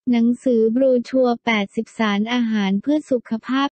หนังสือบรูชัวร์ 80 สารอาหารเพื่อสุขภาพ